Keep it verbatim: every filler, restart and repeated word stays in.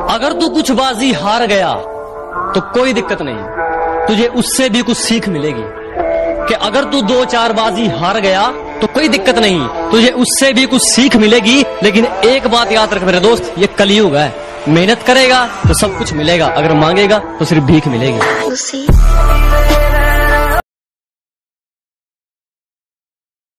अगर तू कुछ बाजी हार गया तो कोई दिक्कत नहीं, तुझे उससे भी कुछ सीख मिलेगी। कि अगर तू दो चार बाजी हार गया तो कोई दिक्कत नहीं, तुझे उससे भी कुछ सीख मिलेगी। लेकिन एक बात याद रख मेरे दोस्त, ये कलयुग है। मेहनत करेगा तो सब कुछ मिलेगा, अगर मांगेगा तो सिर्फ भीख मिलेगी।